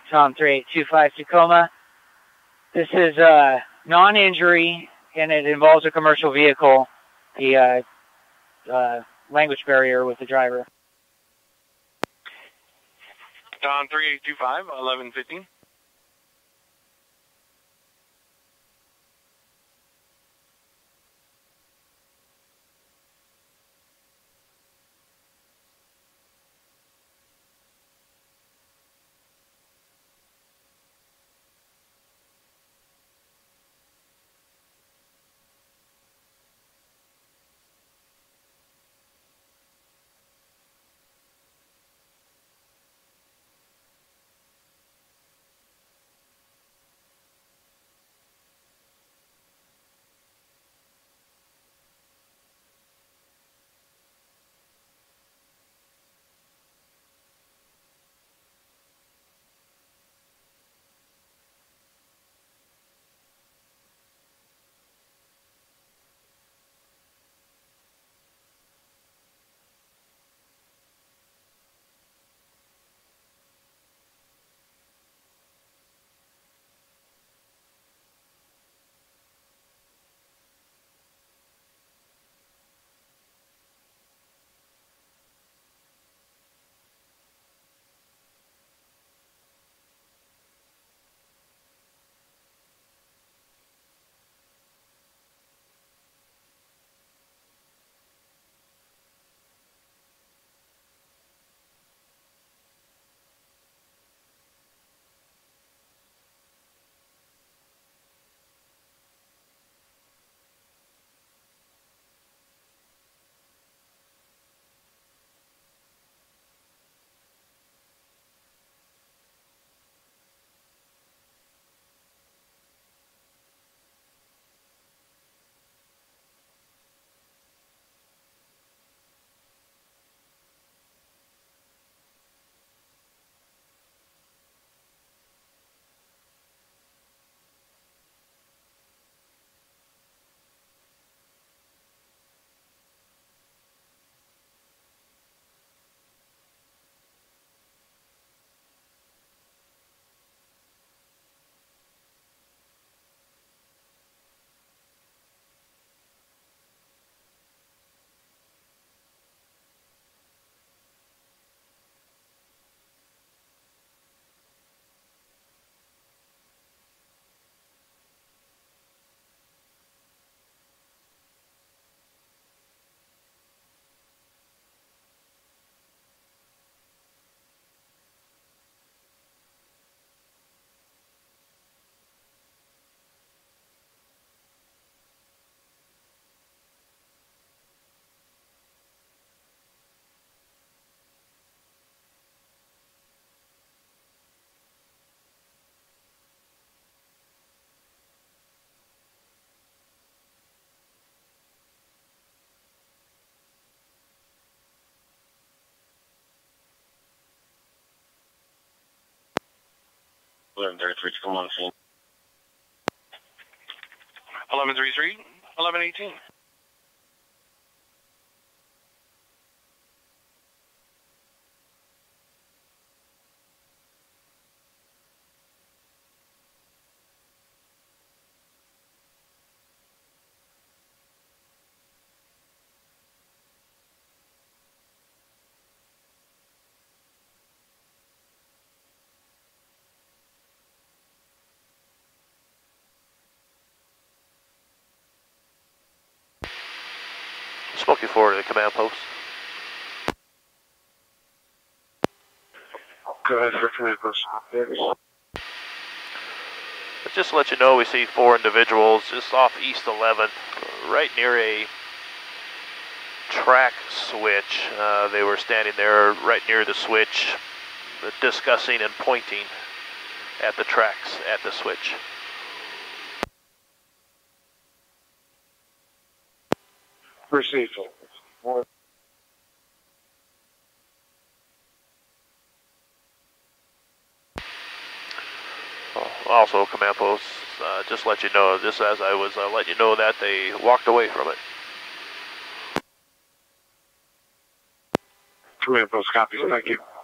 Tom 3825 Tacoma. This is non-injury, and it involves a commercial vehicle. The language barrier with the driver. Tom 3825, 1115. Come on, 1133, 1118. Smoky forward to the command post. Go ahead for command post. Just to let you know, we see 4 individuals just off East 11th, right near a track switch. They were standing there right near the switch, discussing and pointing at the tracks at the switch. Proceed. Also, command post, just let you know, just as I was letting you know that they walked away from it. Command post, copy. Thank you.